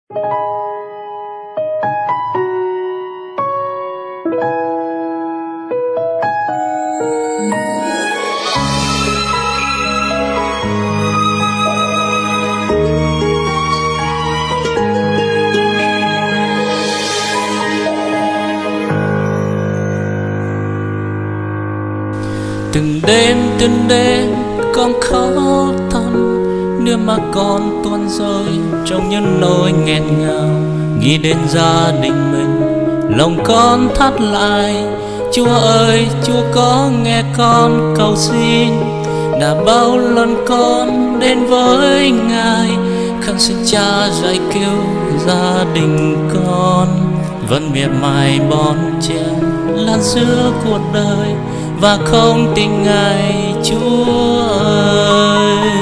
Từng đêm con khóc thầm, nước mắt con tuôn rơi trong những nỗi nghẹn ngào. Nghĩ đến gia đình mình, lòng con thắt lại. Chúa ơi, Chúa có nghe con cầu xin. Đã bao lần con đến với Ngài, khẩn xin Cha dạy cứu gia đình con. Vẫn miệt mài bon chen là giữa cuộc đời, và không tin Ngài Chúa ơi.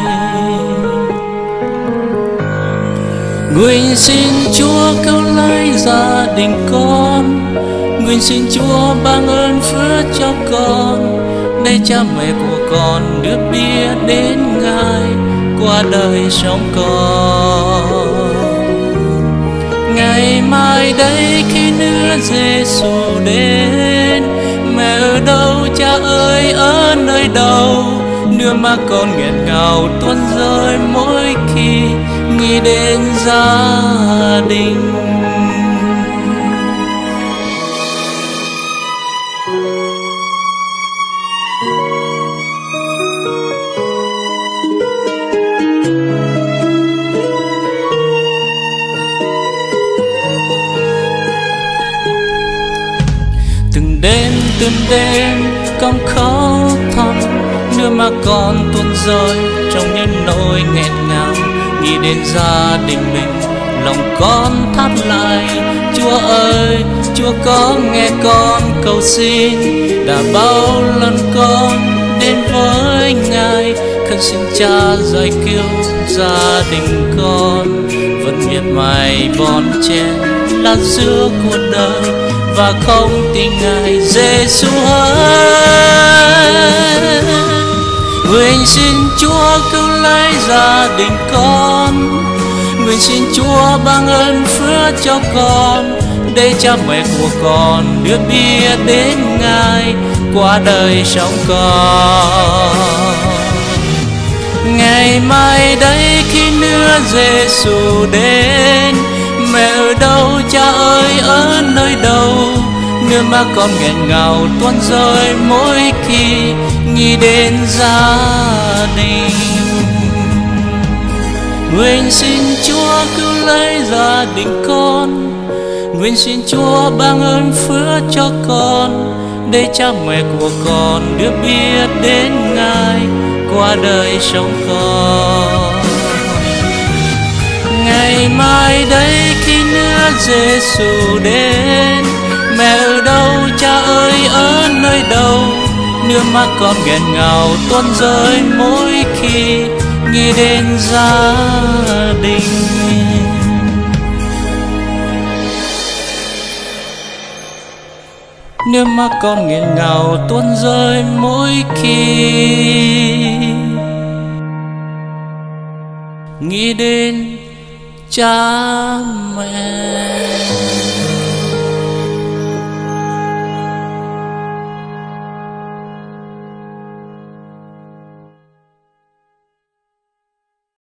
Nguyện xin Chúa cứu lấy gia đình con, nguyện xin Chúa ban ơn phước cho con, để cha mẹ của con được biết đến Ngài qua đời sống con. Ngày mai đây khi nữa Giêsu đến, mẹ ở đâu, cha ơi ở nơi đâu? Nước mắt con nghẹn ngào tuôn rơi mỗi khi nghĩ đến gia đình. Từng đêm con khóc thầm, nước mắt con tuôn rơi trong những nỗi nghẹn ngào. Nghĩ đến gia đình mình, lòng con thắt lại. Chúa ơi, Chúa có nghe con cầu xin. Đã bao lần con đến với Ngài, khẩn xin Cha dạy cứu gia đình con. Vẫn miệt mài bon chen là giữa cuộc đời, và không tin Ngài Giêsu ơi. Nguyện xin Chúa cứu lấy gia đình con, nguyện xin Chúa ban ơn phước cho con, để cha mẹ của con được biết đến Ngài qua đời sống con. Ngày mai đây khi nữa Giêsu đến, mẹ ở đâu, cha ơi ở nơi đâu? Nước mắt con nghẹn ngào tuôn rơi mỗi khi nghĩ đến gia đình. Nguyện xin Chúa cứu lấy gia đình con, nguyện xin Chúa ban ơn phước cho con, để cha mẹ của con được biết đến Ngài qua đời sống con. Ngày mai đây khi nữa Giêsu đến, mẹ ở đâu, cha ơi ở nơi đâu? Nước mắt con nghẹn ngào tuôn rơi mỗi khi nghĩ đến gia đình. Nước mắt con nghẹn ngào tuôn rơi mỗi khi nghĩ đến cha mẹ.